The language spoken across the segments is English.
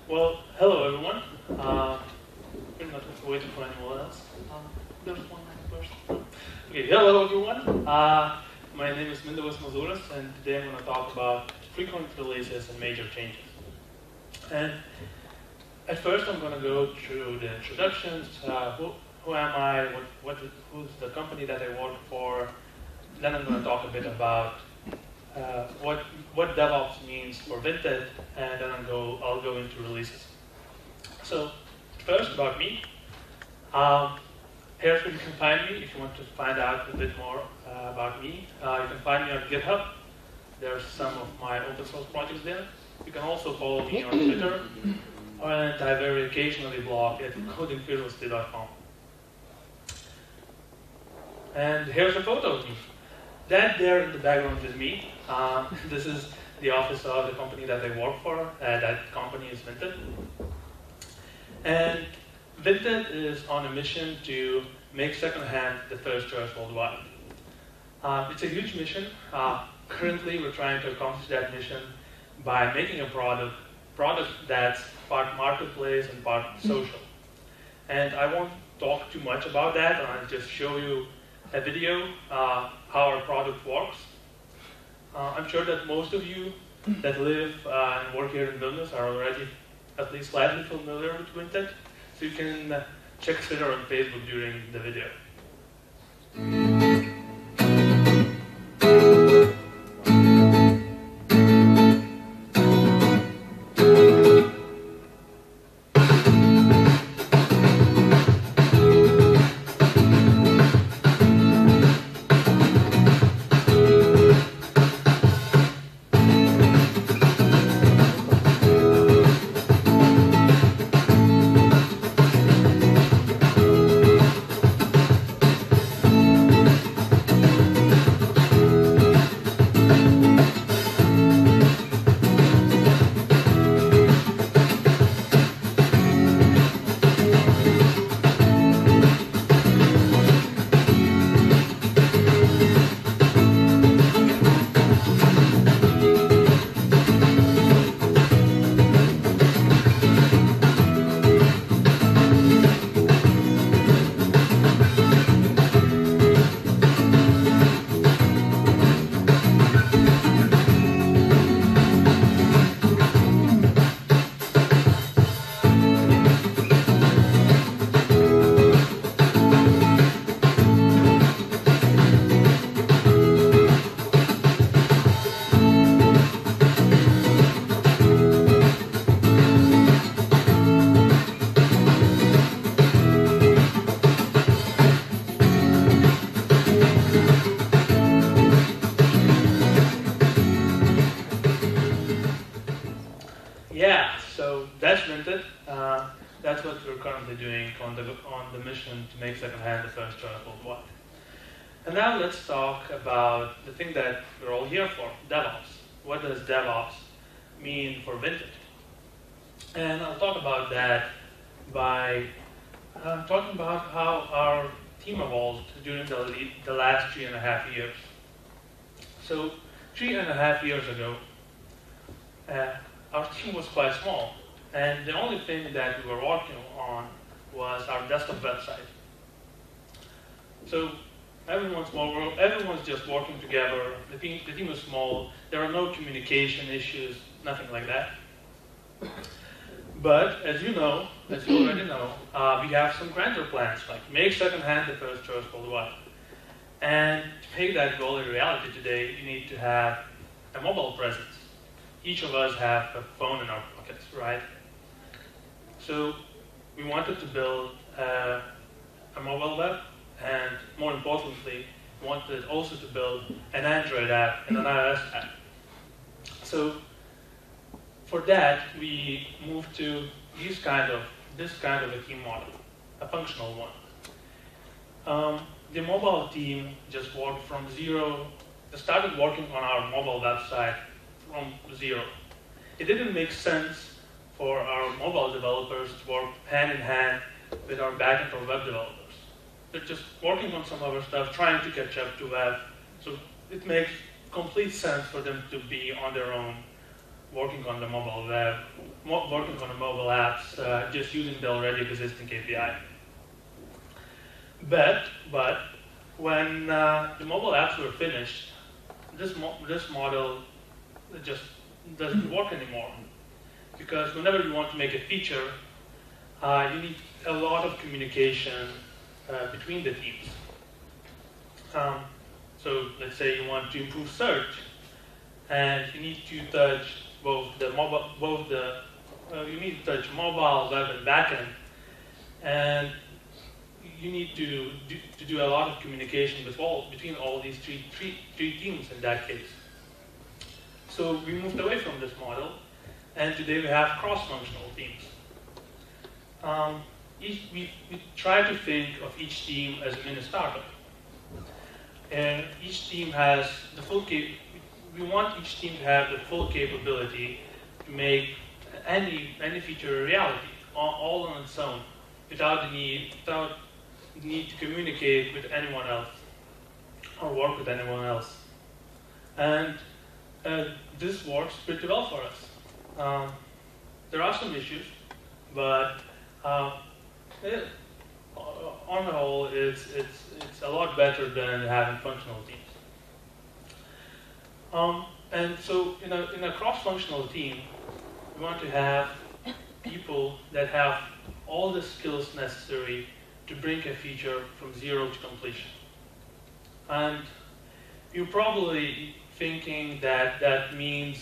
Well, hello everyone. We're not waiting for anyone else. There's one person. Okay, hello everyone. My name is Mozūras, and today I'm going to talk about frequent releases and major changes. And at first I'm going to go through the introductions. Who am I? Who's the company that I work for? Then I'm going to talk a bit about what DevOps means for Vinted, and then I'll go into releases. So first about me. Here's where you can find me if you want to find out a bit more about me. You can find me on GitHub. There's some of my open source projects there. You can also follow me on Twitter, and I very occasionally blog at codingfearlessly.com. And here's a photo of me. That there in the background is me. This is the office of the company that I work for. That company is Vinted. And Vinted is on a mission to make secondhand the first choice worldwide. It's a huge mission. Currently, we're trying to accomplish that mission by making a product that's part marketplace and part social. And I won't talk too much about that. I'll just show you a video how our product works. I'm sure that most of you that live and work here in Vilnius are already at least slightly familiar with Vinted, so you can check Twitter and Facebook during the video. That's what we're currently doing on the mission to make secondhand the first choice worldwide. And now let's talk about the thing that we're all here for, DevOps. What does DevOps mean for Vinted? And I'll talk about that by talking about how our team evolved during the last 3.5 years. So 3.5 years ago, our team was quite small. And the only thing that we were working on was our desktop website. So everyone's just working together. The team is small. There are no communication issues, nothing like that. But as you already know, we have some grander plans, like make secondhand the first choice worldwide. And to make that goal a reality today, you need to have a mobile presence. Each of us have a phone in our pockets, right? So we wanted to build a mobile web, and more importantly, wanted also to build an Android app and an iOS app. So for that, we moved to this kind of a team model, a functional one. The mobile team just worked from zero. They started working on our mobile website from zero. It didn't make sense for our mobile developers to work hand in hand with our backend or web developers. They're just working on some other stuff, trying to catch up to web. So it makes complete sense for them to be on their own working on the mobile web, working on the mobile apps, just using the already existing API. But when the mobile apps were finished, this model just doesn't work anymore. Because whenever you want to make a feature, you need a lot of communication between the teams. So let's say you want to improve search, and you need to touch you need to touch mobile, web, and backend, and you need to do a lot of communication between all these three teams in that case. So we moved away from this model, and today we have cross-functional teams. We try to think of each team as a mini startup. And each team has the full we want each team to have the full capability to make any feature a reality, all on its own, without the need to communicate with anyone else or work with anyone else. And this works pretty well for us. There are some issues, but on the whole, it's a lot better than having functional teams. And so in a cross-functional team, we want to have people that have all the skills necessary to bring a feature from zero to completion. And you're probably thinking that means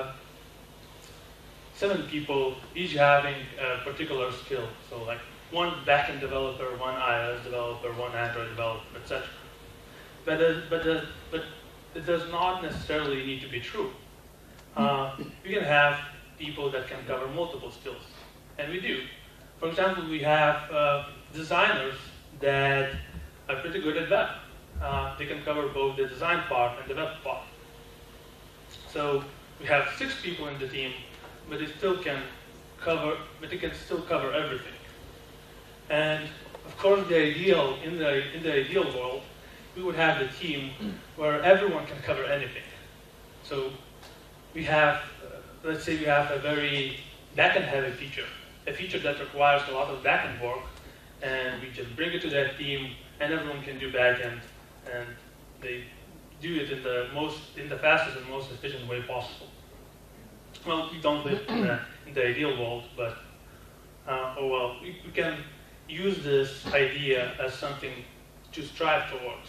7 people each having a particular skill. So like one backend developer, one iOS developer, one Android developer, etc. But it does not necessarily need to be true. You can have people that can cover multiple skills, and we do. For example, we have designers that are pretty good at web. They can cover both the design part and the web part. So we have 6 people in the team, but they can still cover everything. And of course, in the ideal world, we would have the team where everyone can cover anything. So we have, let's say we have a very backend heavy feature, a feature that requires a lot of backend work, and we just bring it to that team, and everyone can do backend, and they do it in the fastest and most efficient way possible. Well, we don't live in the ideal world, but we can use this idea as something to strive towards.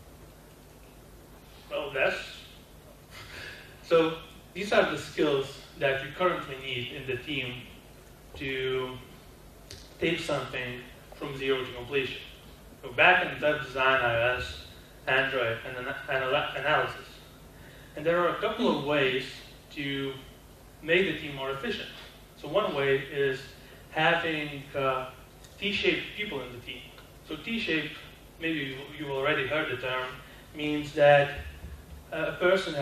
Well, so these are the skills that we currently need in the team to take something from zero to completion. So backend, web design, iOS, Android, and analysis. And there are a couple of ways to make the team more efficient. So one way is having T-shaped people in the team. So T-shaped, maybe you already heard the term, means that a person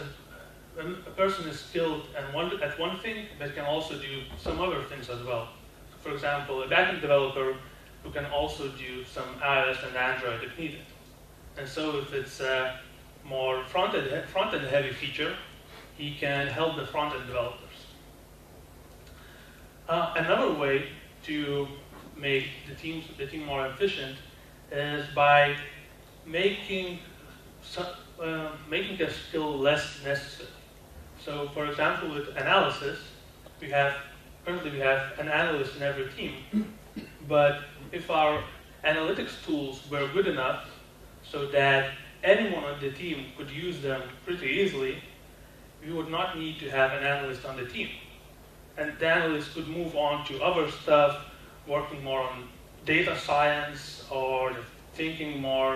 is skilled at one thing, but can also do some other things as well. For example, a backend developer who can also do some iOS and Android if needed. And so if it's a more front-end heavy feature, he can help the front-end developers. Another way to make the team more efficient is by making a skill less necessary. So, for example, with analysis, currently we have an analyst in every team. But if our analytics tools were good enough so that anyone on the team could use them pretty easily, we would not need to have an analyst on the team. And the analyst could move on to other stuff, working more on data science or thinking on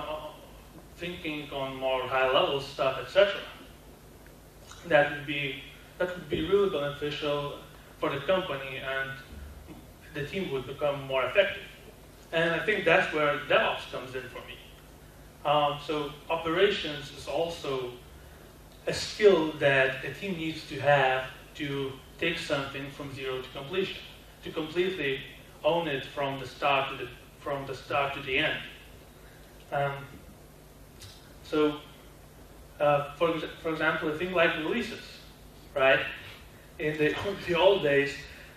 more high-level stuff, etc. That would be really beneficial for the company, and the team would become more effective. And I think that's where DevOps comes in for me. So operations is also a skill that a team needs to have to take something from zero to completion, to completely own it from the start to the end. For example, a thing like releases, right? in the old days,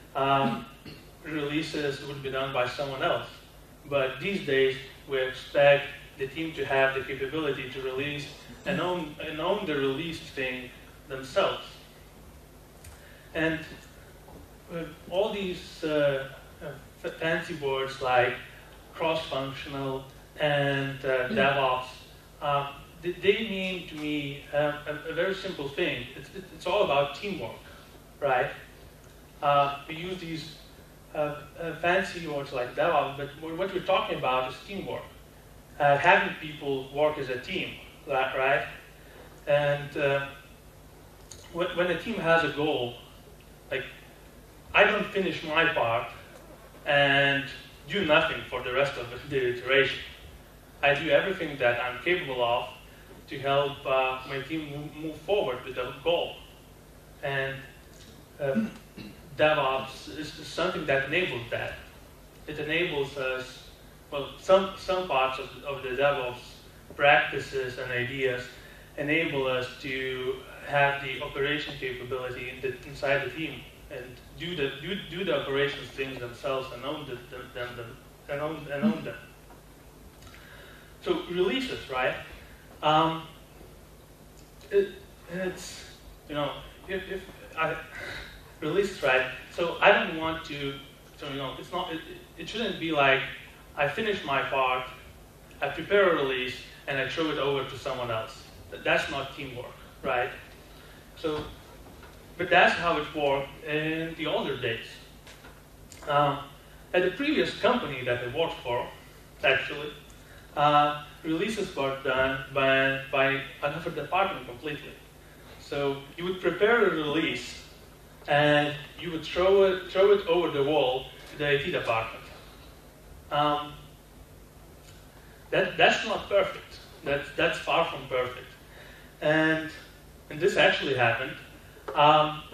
releases would be done by someone else. But these days, we expect the team to have the capability to release and own the release thing themselves. And all these fancy words like cross-functional and DevOps, they mean to me a very simple thing. It's all about teamwork, right? We use these fancy words like DevOps, but what we're talking about is teamwork. Having people work as a team, right? And when a team has a goal, like, I don't finish my part and do nothing for the rest of the iteration. I do everything that I'm capable of to help my team move forward with the goal. And DevOps is something that enables that. It enables us, well, some parts of the DevOps practices and ideas enable us to have the operation capability inside the team and do the operations things themselves and own them. So releases, right? It's, you know, if I release, right? So I don't want to, so, you know, it's not, it shouldn't be like I finish my part, I prepare a release, and I throw it over to someone else. That's not teamwork, right? So, but that's how it worked in the older days. At the previous company that I worked for, actually, releases were done by another department completely. So you would prepare a release, and you would throw it over the wall to the IT department. That's not perfect. That's far from perfect. And this actually happened. Our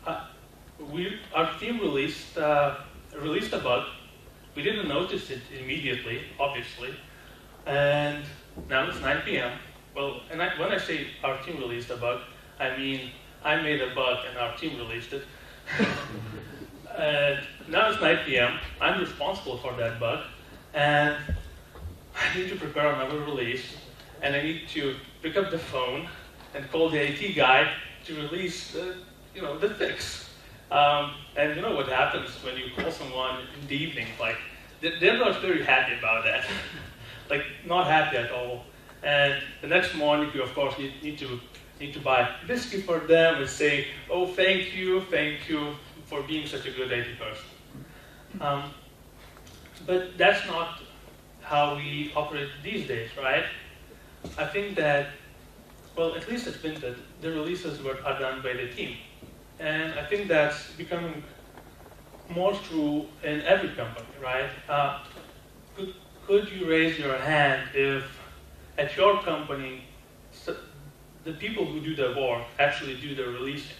team released a bug. We didn't notice it immediately, obviously. And now it's 9 p.m. Well, and when I say our team released a bug, I mean I made a bug and our team released it. And now it's 9 p.m. I'm responsible for that bug, and I need to prepare another release, and I need to pick up the phone and call the IT guy to release the fix. And you know what happens when you call someone in the evening? Like, they're not very happy about that. Like, not happy at all. And the next morning, you of course need to buy biscuit for them and say, "Oh, thank you for being such a good IT person." But that's not how we operate these days, right? I think that, well, at least at Vinted, the releases are done by the team. And I think that's becoming more true in every company, right? Could you raise your hand if at your company, the people who do the work actually do the releasing?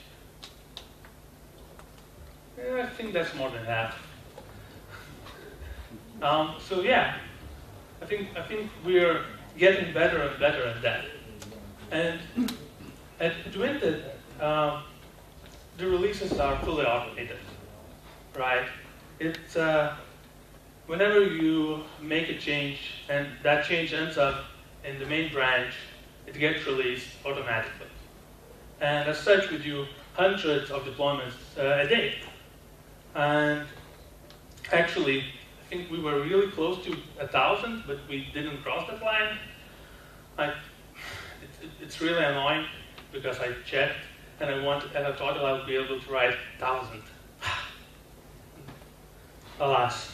I think that's more than half. So yeah, I think we're getting better and better at that. And at Vinted, the releases are fully automated, right? It's whenever you make a change and that change ends up in the main branch, it gets released automatically. And as such, we do hundreds of deployments a day. And actually, I think we were really close to 1,000, but we didn't cross that line. It's really annoying because I checked and I thought that I would be able to write 1,000. Alas.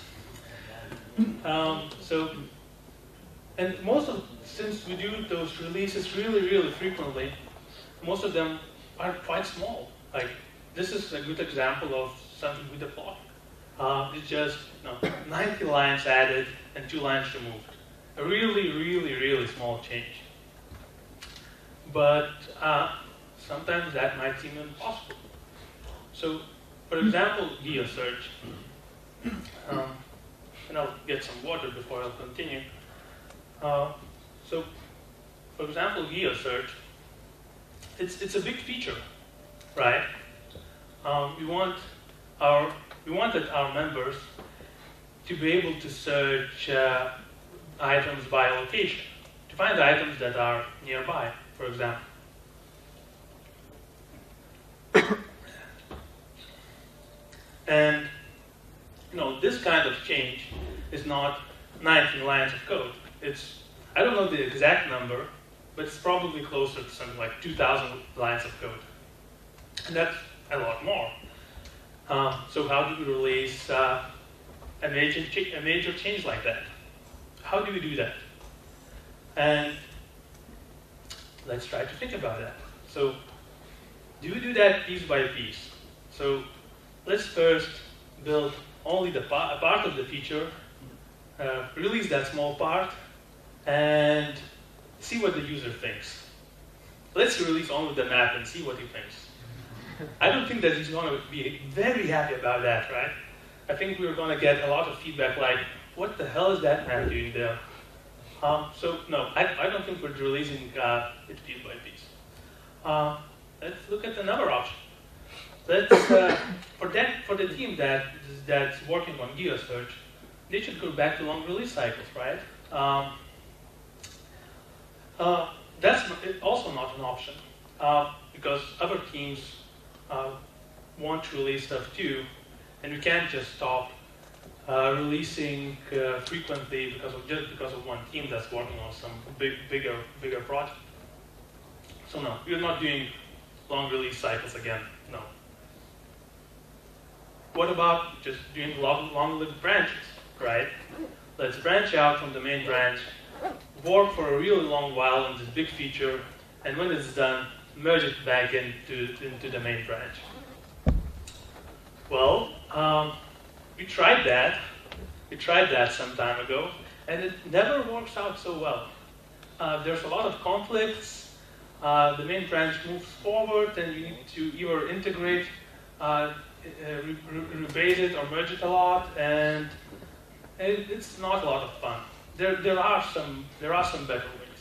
And since we do those releases really frequently, most of them are quite small. Like, this is a good example of something we deploy. It's just 90 lines added and 2 lines removed. A really small change. But sometimes that might seem impossible. So, for example, geo search. And I'll get some water before I'll continue. So, for example, geo search. It's a big feature, right? we wanted our members to be able to search items by location, to find items that are nearby, for example. And this kind of change is not 19 lines of code. It's, I don't know the exact number, but it's probably closer to something like 2,000 lines of code. And that's a lot more. So how do we release a major change like that? How do we do that? And let's try to think about that. So do we do that piece by piece? So let's first build only the part of the feature, release that small part, and see what the user thinks. Let's release only the map and see what he thinks. I don't think that he's going to be very happy about that, right? I think we're going to get a lot of feedback like, what the hell is that map doing there? So no, I don't think we're releasing it piece by piece. Let's look at another option. Let's, for the team that's working on GeoSearch, they should go back to long release cycles, right? That's also not an option, because other teams want to release stuff too, and we can't just stop releasing frequently just because of one team that's working on some bigger project. So no, we're not doing long release cycles again, no. What about just doing long-lived branches, right? Let's branch out from the main branch, work for a really long while on this big feature, and when it's done, merge it back into the main branch. Well, we tried that. We tried that some time ago, and it never works out so well. There's a lot of conflicts. The main branch moves forward, and you need to either integrate, rebase it, or merge it a lot, and it's not a lot of fun. There are some better ways.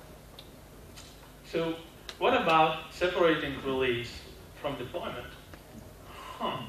So, what about separating release from deployment? I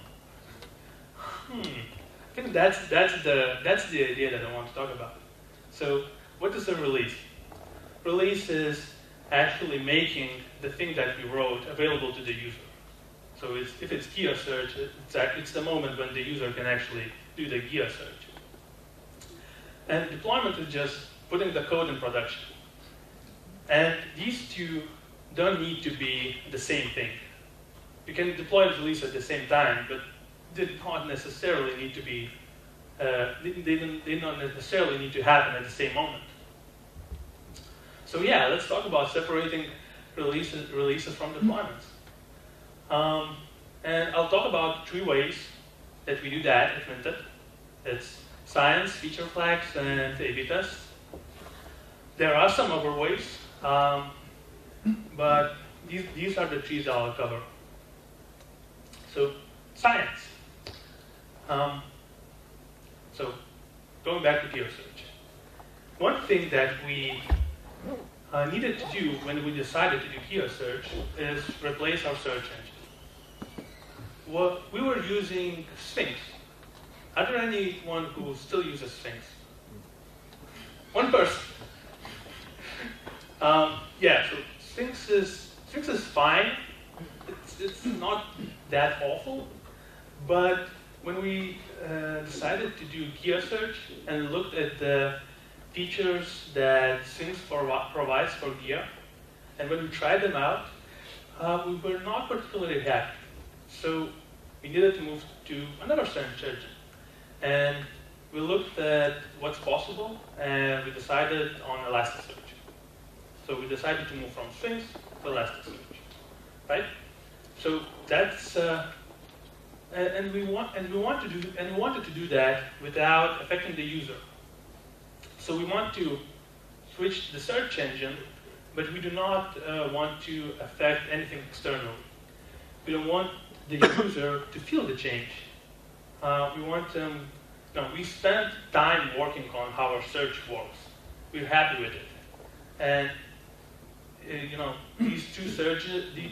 think that's the idea that I want to talk about. So, what is a release? Release is actually making the thing that we wrote available to the user. So, if it's GeoSearch, it's the moment when the user can actually do the GeoSearch. And deployment is just putting the code in production. And these two don't need to be the same thing. You can deploy and release at the same time, but they don't necessarily need to be. They don't necessarily need to happen at the same moment. So yeah, let's talk about separating releases from deployments. And I'll talk about 3 ways that we do that at Vinted. It's science, feature flags, and A/B tests. There are some other ways, but these are the 3 that I'll cover. So, science. So, going back to GeoSearch. One thing that we needed to do when we decided to do GeoSearch is replace our search engine. Well, we were using Sphinx. Are there anyone who still uses Sphinx? One person. Yeah, so Sphinx is fine. It's not that awful, but when we decided to do GeoSearch and looked at the features that Sphinx provides for Geo, and when we tried them out, we were not particularly happy. So we needed to move to another search engine. And we looked at what's possible, and we decided on Elasticsearch. So we decided to move from Sphinx to Elasticsearch, right? So that's and we wanted to do that without affecting the user. So we want to switch the search engine, but we do not want to affect anything externally. We don't want the user to feel the change. We want them. No, we spent time working on how our search works. We're happy with it, and these two search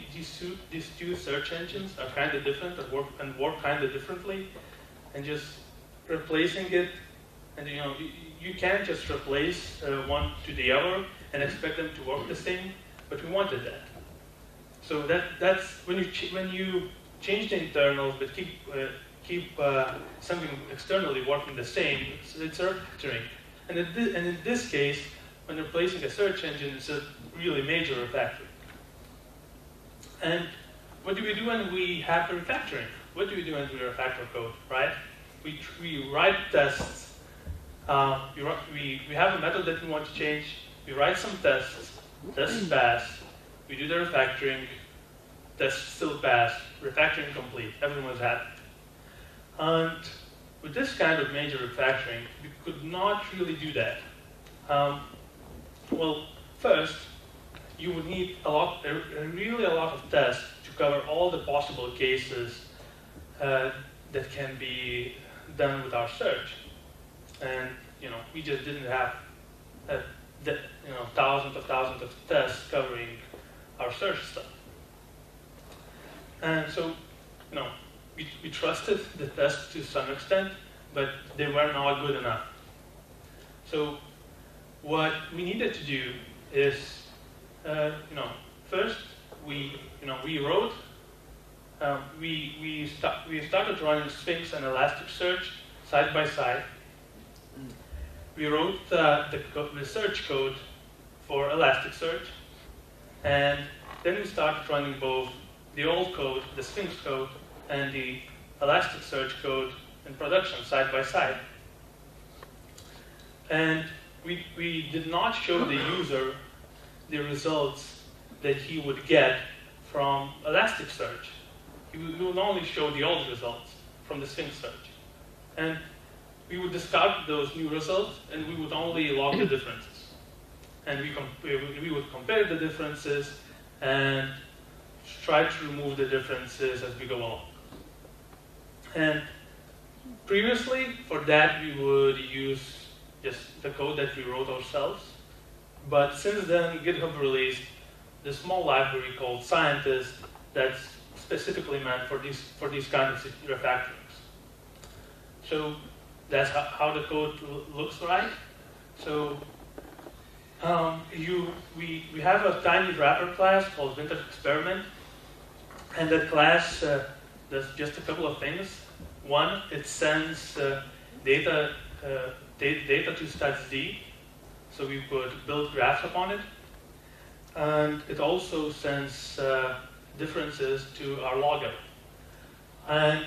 engines are kind of different and work kind of differently, and just replacing it, and you can't just replace one to the other and expect them to work the same, but we wanted that. So that's when you change the internals but keep something externally working the same, it's refactoring. And in this case, when replacing a search engine, it's a really major refactoring. And what do we do when we have the refactoring? What do we do when we refactor code, right? We write tests. We have a method that we want to change. We write some tests. Tests pass. We do the refactoring. Tests still pass. Refactoring complete. Everyone's happy. And with this kind of major refactoring, we could not really do that. Well, first, you would need really a lot of tests to cover all the possible cases that can be done with our search. And we just didn't have thousands of tests covering our search stuff. And so, we trusted the tests to some extent, but they were not good enough. So what we needed to do is, first we started running Sphinx and Elasticsearch side by side. We wrote the search code for Elasticsearch, and then we started running both the old code, the Sphinx code, and the Elasticsearch code in production side by side. And we did not show the user the results that he would get from Elasticsearch. We would only show the old results from the Sphinx search. And we would discard those new results, and we would only log the differences. And we would compare the differences and try to remove the differences as we go along. And previously, for that, we would use just the code that we wrote ourselves. But since then, GitHub released this small library called Scientist that's specifically meant for these kinds of refactorings. So that's how the code looks like. So we have a tiny wrapper class called Vinted Experiment, and that class does just a couple of things. One, it sends data to statsd, so we could build graphs upon it, and it also sends differences to our logger. And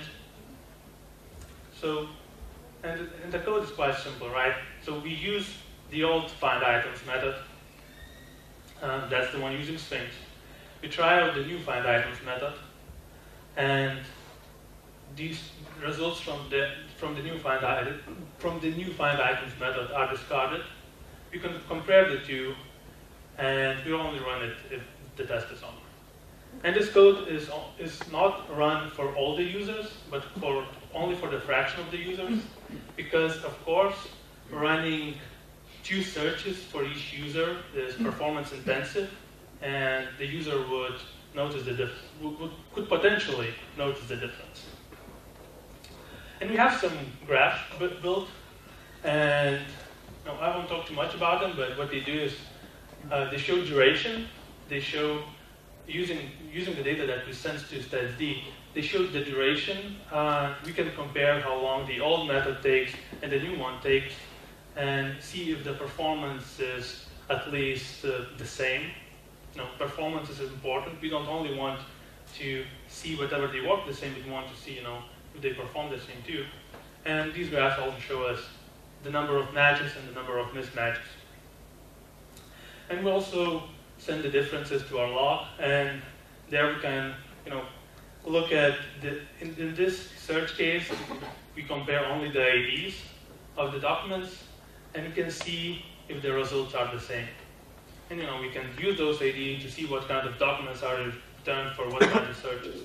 so, and the code is quite simple, right? So we use the old find items method. That's the one using Sphinx. We try out the new find items method, and these results from the new find items method are discarded. We can compare the two, and we only run it if the test is on. And this code is not run for all the users, but only for the fraction of the users, because of course running 2 searches for each user is performance intensive, and the user would notice the difference, could potentially notice the difference. And we have some graphs built, and I won't talk too much about them, but what they do is they show duration. They show, using the data that we send to statsd, they show the duration. We can compare how long the old method takes and the new one takes, and see if the performance is at least the same. Performance is important. We don't only want to see whether they work the same, we want to see, if they perform the same too. And these graphs also show us the number of matches and the number of mismatches. And we also send the differences to our log, and there we can, look at in this search case, we compare only the IDs of the documents, and we can see if the results are the same. And we can use those IDs to see what kind of documents are returned for what kind of searches.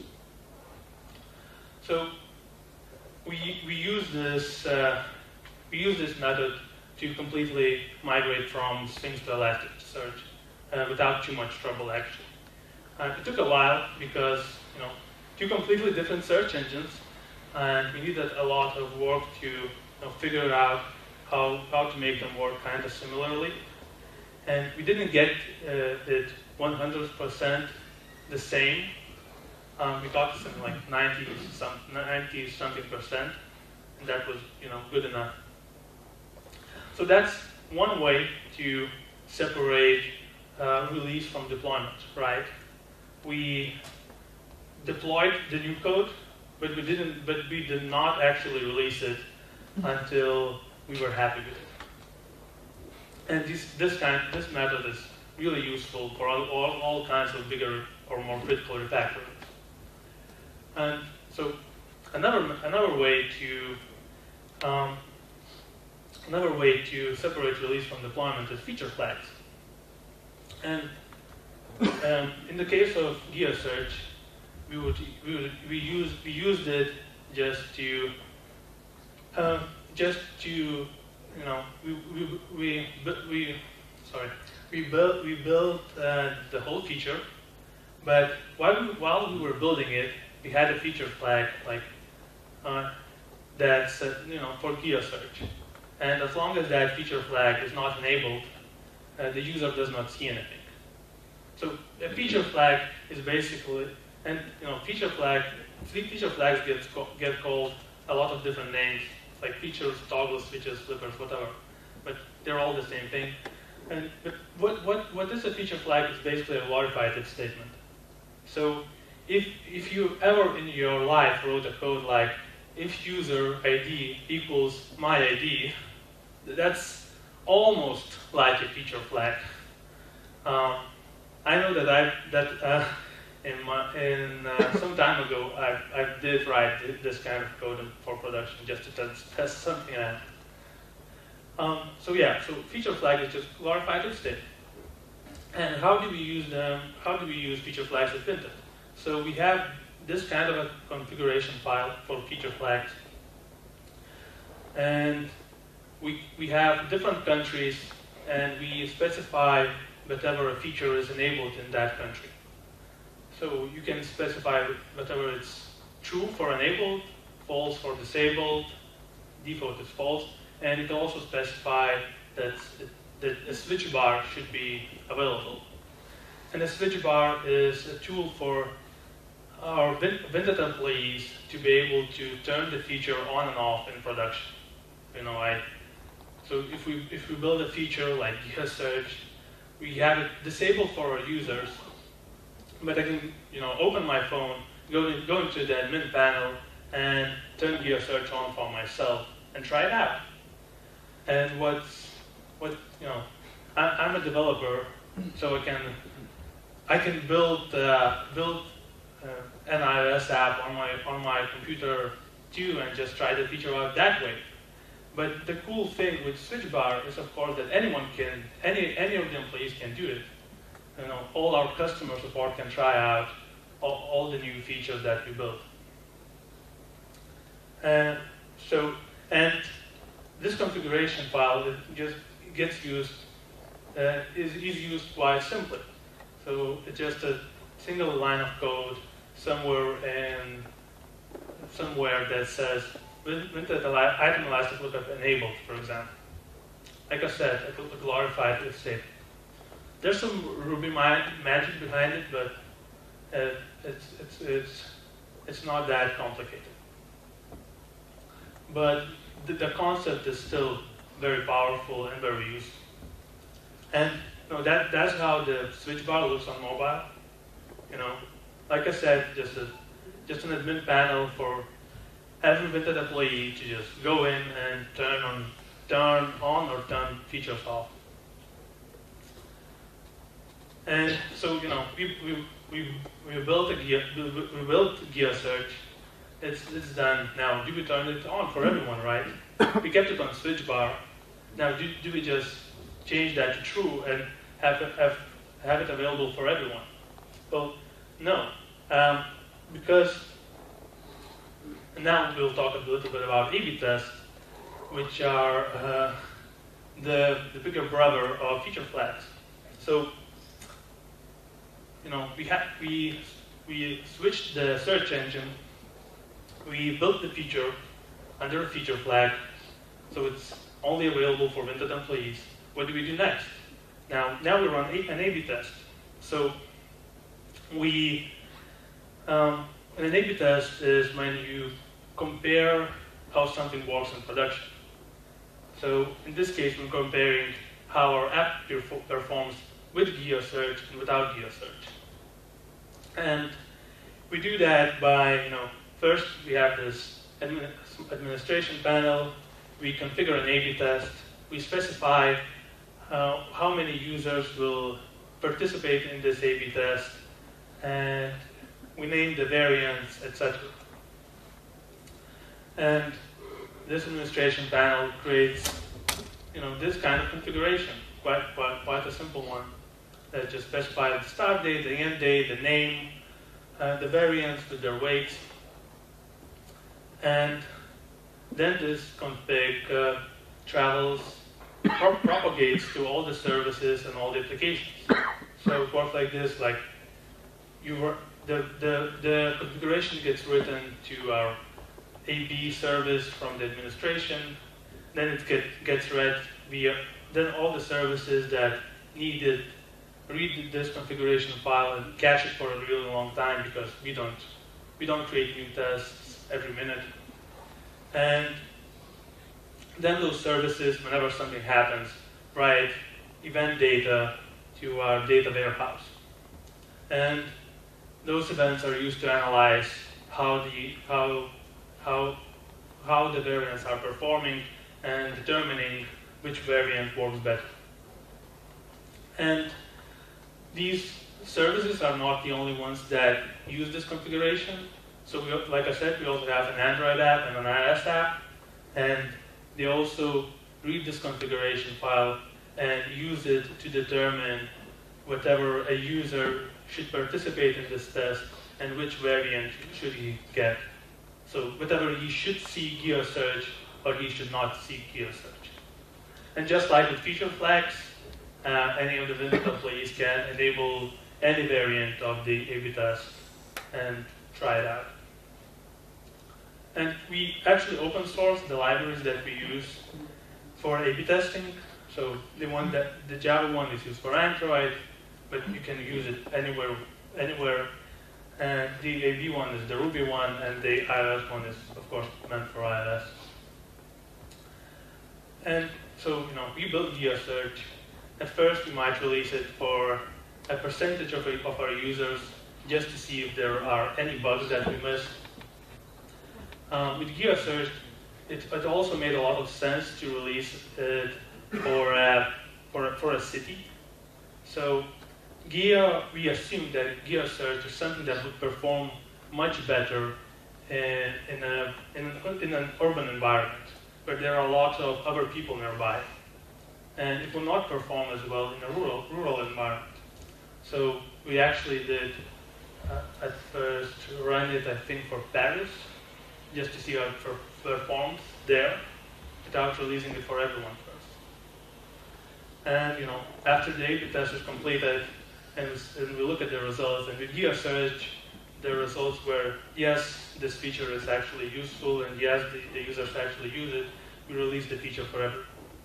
So we use this method to completely migrate from Sphinx to Elasticsearch. without too much trouble, actually. It took a while because, two completely different search engines, and we needed a lot of work to figure out how to make them work kind of similarly. And we didn't get it 100% the same. We got something like 90 something percent, and that was good enough. So that's one way to separate release from deployment, right? We deployed the new code, but we did not actually release it until we were happy with it. And this method is really useful for all kinds of bigger or more critical refactorings. And so another way to separate release from deployment is feature flags. And in the case of GeoSearch, we used it just to we built the whole feature, but while we were building it, we had a feature flag that's for GeoSearch, and as long as that feature flag is not enabled, the user does not see anything. So a feature flag is basically, and feature flags get called a lot of different names, like features, toggles, switches, flippers, whatever. But they're all the same thing. But what is a feature flag is basically a glorified if statement. So if you ever in your life wrote a code like if user ID equals my ID, that's almost like a feature flag. I know that some time ago I did write this kind of code for production just to test something out. So feature flag is just glorified if statement. And how do we use them? How do we use feature flags at Vinted? So we have this kind of a configuration file for feature flags, and we have different countries, and we specify whatever a feature is enabled in that country. So you can specify whatever it's true for enabled, false for disabled, default is false, and it also specify that a switch bar should be available. And a switch bar is a tool for our Vinted employees to be able to turn the feature on and off in production. So if we build a feature like GeoSearch, we have it disabled for our users, but I can open my phone, go into the admin panel, and turn GeoSearch on for myself and try it out. And I'm a developer, so I can build an iOS app on my computer too, and just try the feature out that way. But the cool thing with switch bar is, of course, that any of the employees can do it. All our customer support can try out all the new features that we built. And this configuration file just gets used is used quite simply. So it's just a single line of code somewhere that says Vinted item elastic lookup enabled, for example. Like I said, a glorified if statement. There's some Ruby magic behind it, but it's not that complicated. But the concept is still very powerful and very useful. And that's how the switch bar looks on mobile. Like I said, just an admin panel for every Vinted employee to just go in and turn on or turn features off. And so we built GeoSearch. It's done now. Do we turn it on for everyone, right? We kept it on switch bar. Now do we just change that to true and have it available for everyone? Well, no, because now we'll talk a little bit about A/B tests, which are the bigger brother of feature flags. So we switched the search engine. We built the feature under a feature flag, so it's only available for Vinted employees. What do we do next? Now we run an A/B test. So an A/B test is when you compare how something works in production. So in this case, we're comparing how our app performs with GeoSearch and without GeoSearch. And we do that by, first we have this administration panel. We configure an A/B test. We specify how many users will participate in this A/B test, and we name the variants, etc. And this administration panel creates, this kind of configuration, quite a simple one, that just specifies the start date, the end date, the name, the variants with their weights, and then this config propagates to all the services and all the applications. So it works like this: like the configuration gets written to our A/B service from the administration, then it gets read via. Then all the services that need it read this configuration file and cache it for a really long time, because we don't create new tests every minute. And then those services, whenever something happens, write event data to our data warehouse. And those events are used to analyze how the variants are performing and determining which variant works better. And these services are not the only ones that use this configuration. So like I said, we also have an Android app and an iOS app, and they also read this configuration file and use it to determine whatever a user should participate in this test and which variant should he get. So whether he should see GeoSearch or he should not see GeoSearch. And just like with feature flags, any of the Vinted employees can enable any variant of the A/B test and try it out. And we actually open source the libraries that we use for A/B testing. So the Java one is used for Android, but you can use it anywhere. And the A/B one is the Ruby one, and the iOS one is, of course, meant for iOS. And so, we built GeoSearch. At first, we might release it for a percentage of our users, just to see if there are any bugs that we missed. With GeoSearch, it also made a lot of sense to release it for a city. So we assumed that GeoSearch is something that would perform much better in an urban environment, where there are lots of other people nearby. And it will not perform as well in a rural environment. So we actually did, at first, run it, I think, for Paris, just to see how it performs there, without releasing it for everyone first. And after the A/B test is completed, and we look at the results, and with GeoSearch, the results were, yes, this feature is actually useful, and yes, the users actually use it. We release the feature for everyone.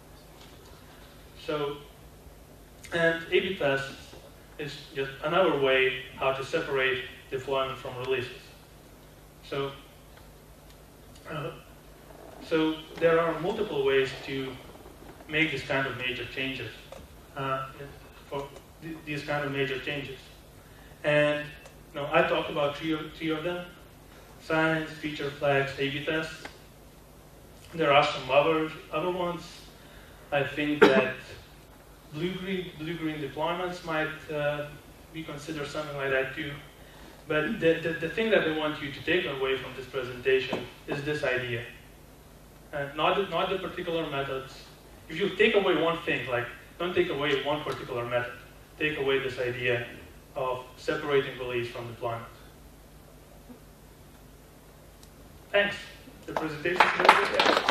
So, and A/B tests is just another way how to separate deployment from releases. So there are multiple ways to make this kind of major changes. These kind of major changes, and I talked about three of them: signs, feature flags, A/B tests. There are some other ones. I think that blue-green deployments might be considered something like that too. But the thing that I want you to take away from this presentation is this idea, not the particular methods. If you take away one thing, like don't take away one particular method, take away this idea of separating release from deployment. Thanks. The presentation is over.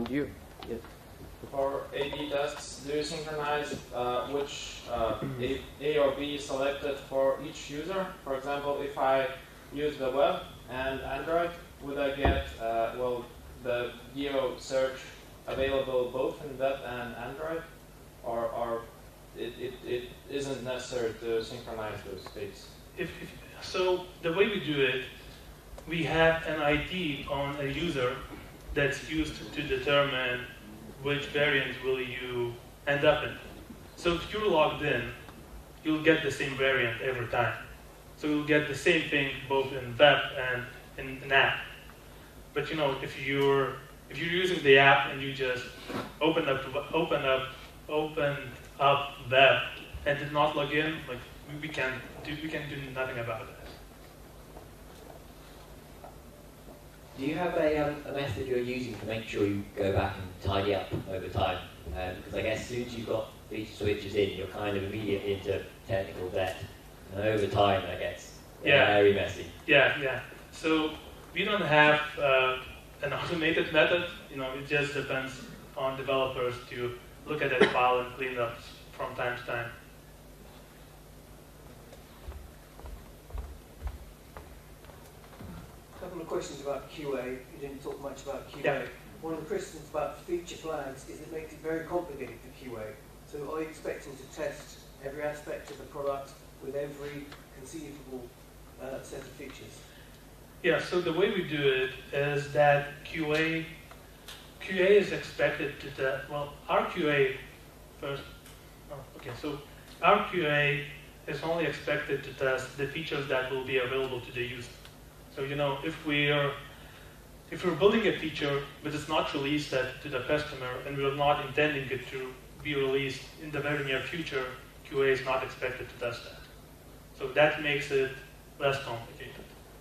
you. Yes. For A/B tests, do you synchronize which A or B selected for each user? For example, if I use the web and Android, would I get the geo search available both in web and Android, or it isn't necessary to synchronize those states? So the way we do it, we have an ID on a user that's used to determine which variant will you end up in. So if you're logged in, you'll get the same variant every time. So you'll get the same thing both in web and in an app. But if you're using the app and you just open up web and did not log in, like we can do nothing about it. Do you have a method you're using to make sure you go back and tidy up over time? Because I guess as soon as you've got feature switches in, you're kind of immediately into technical debt. And over time, that gets very messy. Yeah. So we don't have an automated method. It just depends on developers to look at that file and clean it up from time to time. A couple of questions about QA. You didn't talk much about QA. Yeah. One of the questions about feature flags is it makes it very complicated for QA. So are you expecting to test every aspect of the product with every conceivable set of features? Yeah, so the way we do it is that QA is expected to test, our QA first, so our QA is only expected to test the features that will be available to the user. So, if we're building a feature but it's not released to the customer and we're not intending it to be released in the very near future, QA is not expected to test that. So that makes it less complicated.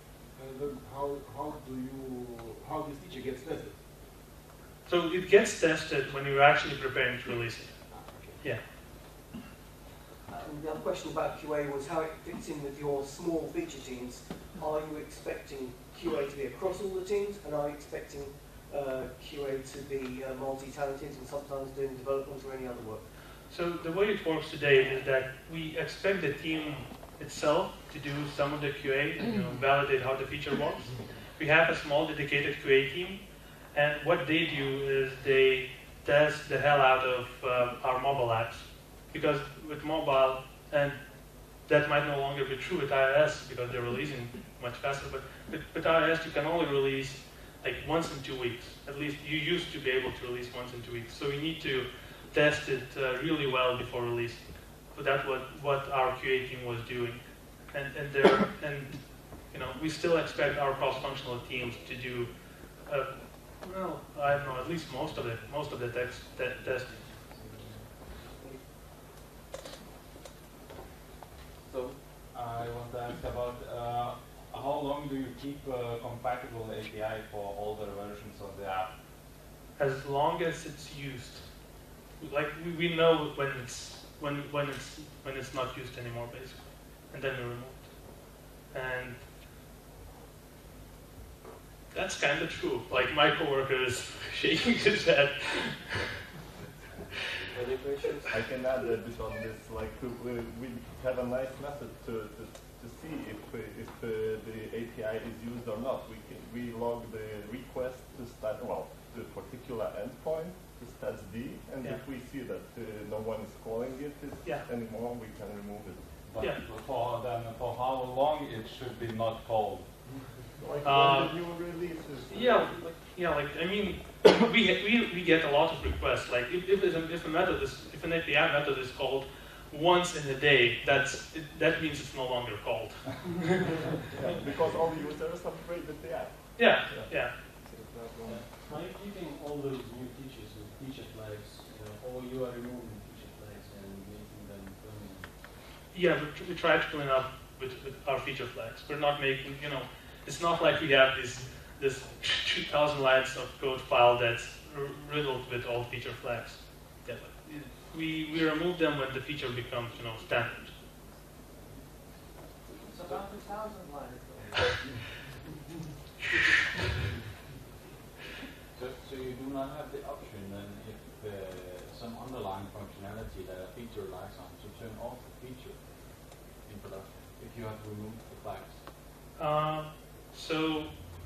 How this feature gets tested? So it gets tested when you're actually preparing to release it. Yeah. And the other question about QA was how it fits in with your small feature teams. Are you expecting QA to be across all the teams, and are you expecting QA to be multi-talented and sometimes doing development or any other work? So the way it works today is that we expect the team itself to do some of the QA and validate how the feature works. We have a small dedicated QA team, and what they do is they test the hell out of our mobile apps. Because with mobile, and that might no longer be true with iOS because they're releasing much faster, but with iOS you can only release like once in 2 weeks. At least you used to be able to release once in 2 weeks. So you need to test it really well before releasing. So that's what our QA team was doing. And we still expect our cross-functional teams to do, I don't know, at least most of the testing. So I want to ask about how long do you keep compatible API for older versions of the app? As long as it's used. Like we know when it's not used anymore, basically, and then we remove it. And that's kind of true. Like my coworker is shaking his head. Any questions? I can add a bit on this. Like we have a nice method to see if the API is used or not. We log the request to the particular endpoint to stats D, and if we see that no one is calling it anymore, we can remove it. But for how long it should be not called? Like when the new release is. We get a lot of requests. Like if an API method is called once in a day, that means it's no longer called. Because all users upgraded the app. Yeah. Are you keeping all those new features with feature flags, or you are removing feature flags and making them permanent? Yeah, we try to clean up with our feature flags. We're not making, it's not like we have this 2,000 lines of code file that's riddled with all feature flags. Yeah, we remove them when the feature becomes, standard. It's about 1,000 lines. So you do not have the option underlying functionality that a feature relies on to turn off the feature in production if you have removed the flags? So,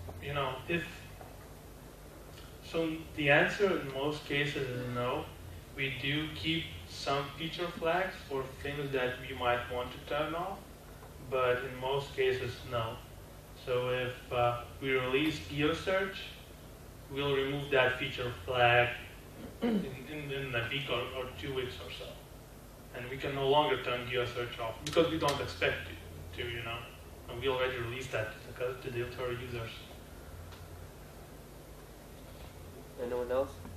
so the answer in most cases is no. We do keep some feature flags for things that we might want to turn off, but in most cases, no. So if we release GeoSearch, we'll remove that feature flag in a week or 2 weeks or so. And we can no longer turn GeoSearch off because we don't expect to, and we already released that to our users. Anyone else?